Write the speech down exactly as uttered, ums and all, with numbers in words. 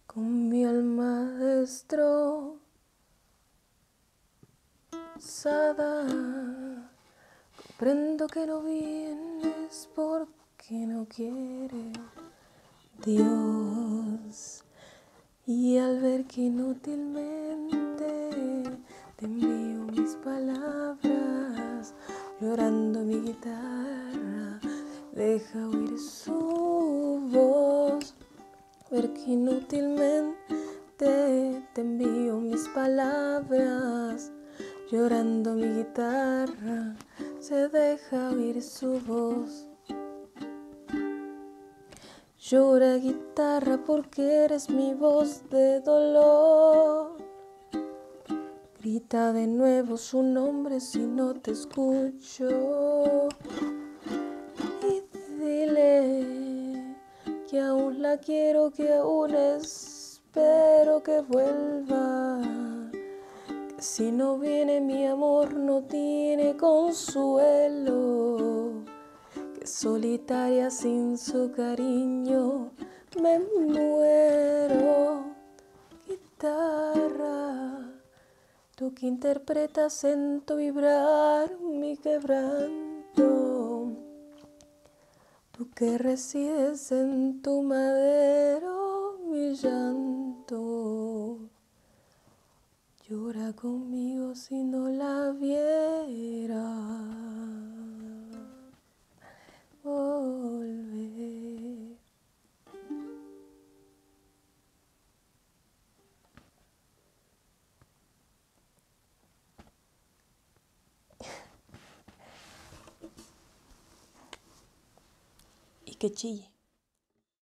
con mi alma destrozada. Comprendo que no vienes porque no quiere Dios, y al ver que inútilmente te envío mis palabras, llorando mi guitarra deja oír su voz. Ver que inútilmente te envío mis palabras, llorando mi guitarra se deja oír su voz. Llora guitarra porque eres mi voz de dolor. Grita de nuevo su nombre si no te escucho. Y dile que aún la quiero, que aún espero que vuelva. Que si no viene mi amor no tiene consuelo. Que solitaria sin su cariño me muero. Guitarra, tú que interpretas en tu vibrar mi quebranto, tú que resides en tu madero mi llanto, llora conmigo si no la viera volver. Y que chille.